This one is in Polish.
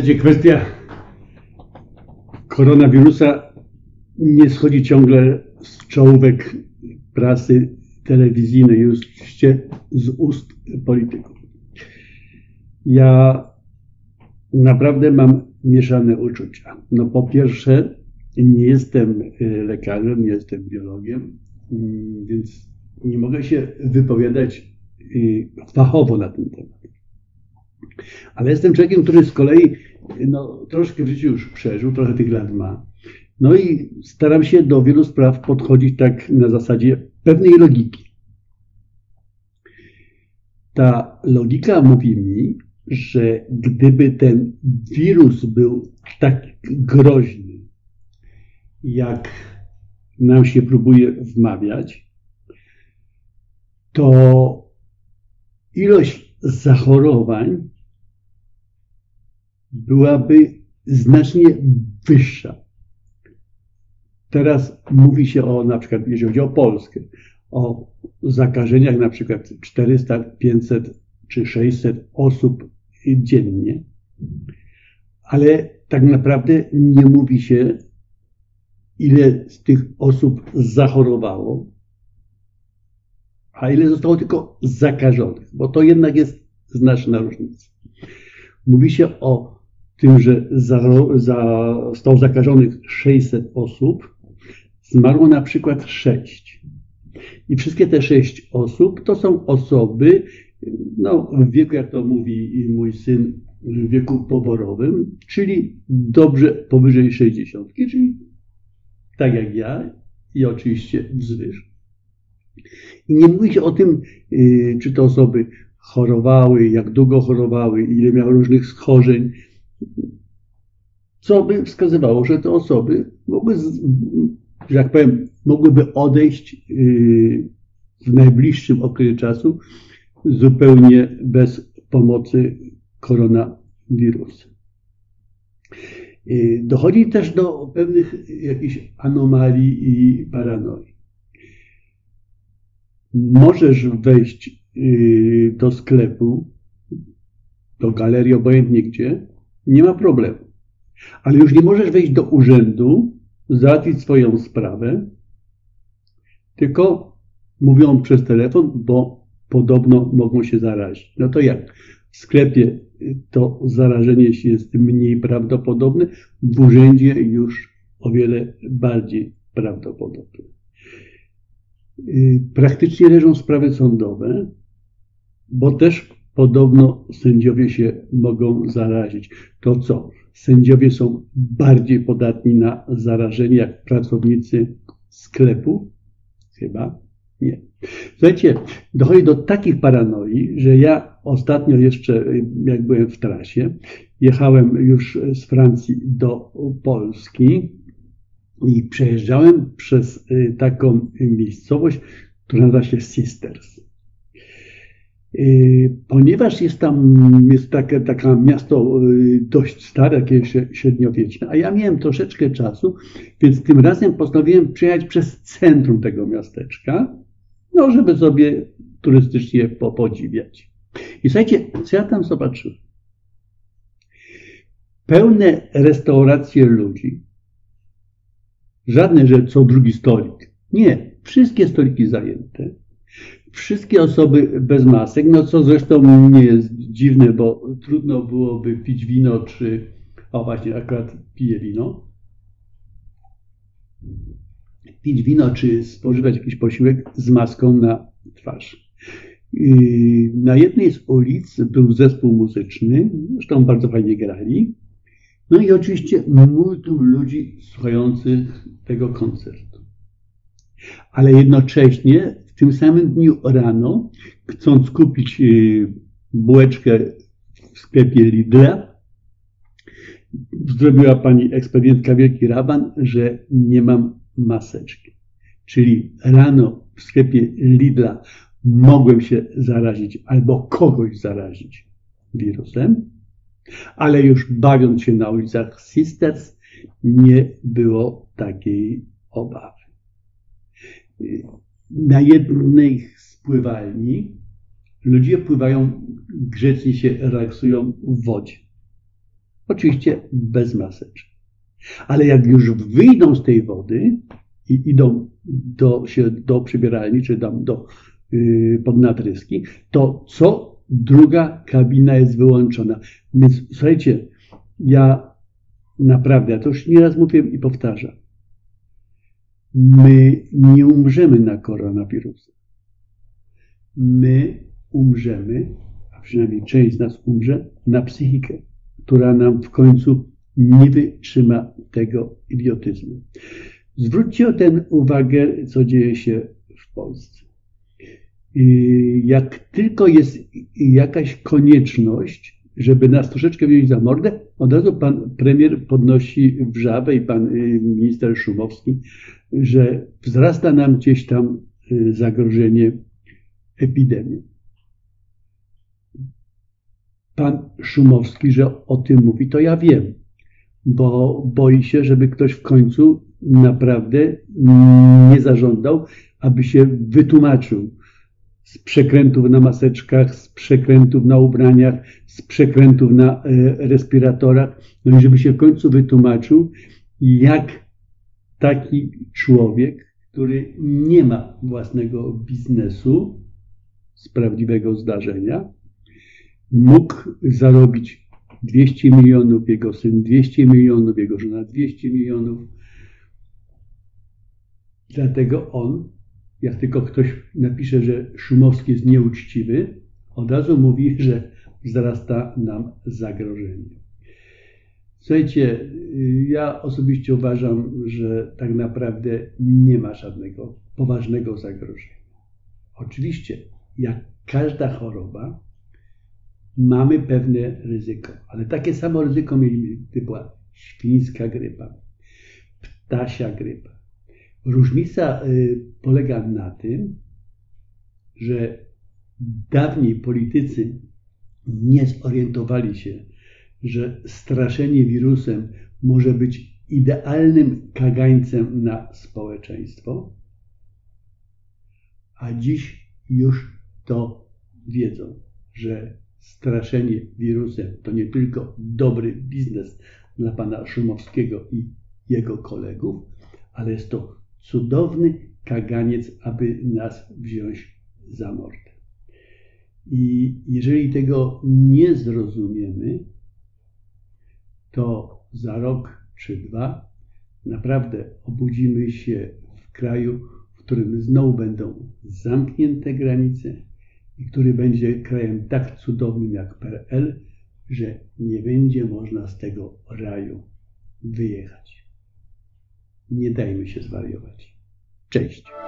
Słuchajcie, kwestia koronawirusa nie schodzi ciągle z czołówek prasy telewizyjnej, już z ust polityków. Ja naprawdę mam mieszane uczucia. No po pierwsze, nie jestem lekarzem, nie jestem biologiem, więc nie mogę się wypowiadać fachowo na ten temat. Ale jestem człowiekiem, który z kolei troszkę w życiu już przeżył, trochę tych lat ma. No i staram się do wielu spraw podchodzić tak na zasadzie pewnej logiki. Ta logika mówi mi, że gdyby ten wirus był tak groźny, jak nam się próbuje wmawiać, to ilość zachorowań byłaby znacznie wyższa. Teraz mówi się o, na przykład, jeżeli chodzi o Polskę, o zakażeniach na przykład 400, 500 czy 600 osób dziennie, ale tak naprawdę nie mówi się, ile z tych osób zachorowało, a ile zostało tylko zakażonych, bo to jednak jest znaczna różnica. Mówi się o tym, że zostało zakażonych 600 osób, zmarło na przykład 6. I wszystkie te 6 osób to są osoby, w wieku, jak to mówi mój syn, w wieku poborowym, czyli dobrze powyżej 60, czyli tak jak ja i oczywiście wzwyż. I nie mówi się o tym, czy te osoby chorowały, jak długo chorowały, ile miały różnych schorzeń, co by wskazywało, że te osoby mogły, że tak powiem, mogłyby odejść w najbliższym okresie czasu zupełnie bez pomocy koronawirusa. Dochodzi też do pewnych jakichś anomalii i paranoi. Możesz wejść do sklepu, do galerii, obojętnie gdzie, nie ma problemu. Ale już nie możesz wejść do urzędu, załatwić swoją sprawę, tylko mówią przez telefon, bo podobno mogą się zarazić. No to jak? W sklepie to zarażenie jest mniej prawdopodobne, w urzędzie już o wiele bardziej prawdopodobne. Praktycznie leżą sprawy sądowe, bo też podobno sędziowie się mogą zarazić. To co? Sędziowie są bardziej podatni na zarażenie jak pracownicy sklepu? Chyba nie. Słuchajcie, dochodzi do takich paranoi, że ja ostatnio jeszcze, jak byłem w trasie, jechałem już z Francji do Polski i przejeżdżałem przez taką miejscowość, która nazywa się Sisters. Ponieważ jest takie miasto dość stare, jakieś średniowieczne, a ja miałem troszeczkę czasu, więc tym razem postanowiłem przejechać przez centrum tego miasteczka, żeby sobie turystycznie podziwiać. I słuchajcie, co ja tam zobaczyłem? Pełne restauracje ludzi. Żadne, że co drugi stolik. Nie, wszystkie stoliki zajęte. Wszystkie osoby bez masek, co zresztą nie jest dziwne, bo trudno byłoby pić wino, właśnie akurat piję wino. Pić wino, czy spożywać jakiś posiłek z maską na twarz. Na jednej z ulic był zespół muzyczny, zresztą bardzo fajnie grali. No i oczywiście multum ludzi słuchających tego koncertu. Ale jednocześnie w tym samym dniu rano, chcąc kupić bułeczkę w sklepie Lidla, zrobiła pani ekspedientka wielki raban, że nie mam maseczki. Czyli rano w sklepie Lidla mogłem się zarazić albo kogoś zarazić wirusem, ale już bawiąc się na ulicach Sisters nie było takiej obawy. Na jednej z pływalni ludzie pływają, grzecznie się relaksują w wodzie. Oczywiście bez maseczek. Ale jak już wyjdą z tej wody i idą do przybieralni, czy tam pod natryski, to co druga kabina jest wyłączona. Więc słuchajcie, ja naprawdę, ja to już nieraz mówię i powtarzam, my nie umrzemy na koronawirusa. My umrzemy, a przynajmniej część z nas umrze, na psychikę, która nam w końcu nie wytrzyma tego idiotyzmu. Zwróćcie o tę uwagę, co dzieje się w Polsce. Jak tylko jest jakaś konieczność, żeby nas troszeczkę wziąć za mordę, od razu pan premier podnosi wrzawę i pan minister Szumowski, że wzrasta nam gdzieś tam zagrożenie epidemią. Pan Szumowski, że o tym mówi, to ja wiem, bo boi się, żeby ktoś w końcu naprawdę nie zażądał, aby się wytłumaczył z przekrętów na maseczkach, z przekrętów na ubraniach, z przekrętów na respiratorach, no i żeby się w końcu wytłumaczył, jak taki człowiek, który nie ma własnego biznesu z prawdziwego zdarzenia, mógł zarobić 200 milionów, jego syn 200 milionów, jego żona 200 milionów. Dlatego on, jak tylko ktoś napisze, że Szumowski jest nieuczciwy, od razu mówi, że wzrasta nam zagrożenie. Słuchajcie, ja osobiście uważam, że tak naprawdę nie ma żadnego poważnego zagrożenia. Oczywiście, jak każda choroba, mamy pewne ryzyko, ale takie samo ryzyko mieliśmy, gdy była świńska grypa, ptasia grypa. Różnica polega na tym, że dawniej politycy nie zorientowali się, że straszenie wirusem może być idealnym kagańcem na społeczeństwo, a dziś już to wiedzą, że straszenie wirusem to nie tylko dobry biznes dla pana Szumowskiego i jego kolegów, ale jest to cudowny kaganiec, aby nas wziąć za mordę. I jeżeli tego nie zrozumiemy, to za rok czy dwa naprawdę obudzimy się w kraju, w którym znowu będą zamknięte granice i który będzie krajem tak cudownym jak PRL, że nie będzie można z tego raju wyjechać. Nie dajmy się zwariować. Cześć.